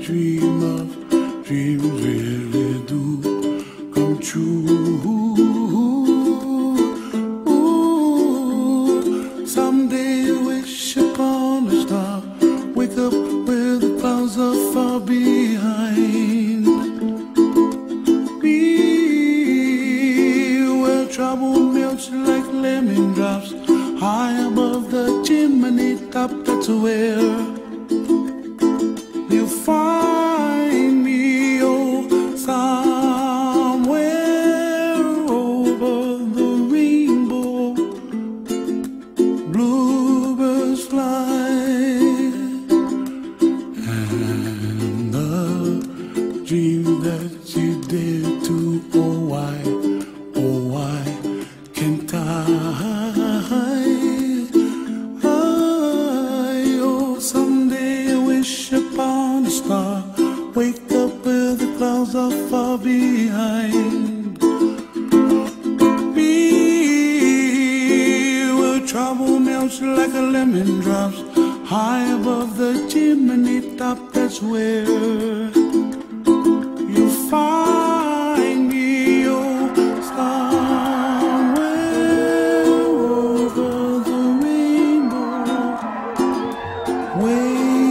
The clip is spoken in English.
dream of dreams really do come true. Ooh, someday wish upon a star, wake up where the clouds are far behind me, where trouble melts like lemon drops high above the chimney top. That's where you'll find me, oh, somewhere over the rainbow. Bluebirds fly, and the dream that you dare to, oh why can't I? Oh, someday I wish upon a star, wake up where the clouds are far behind me, where trouble melts like a lemon drops high above the chimney top. That's where you find me, oh, somewhere over the rainbow, way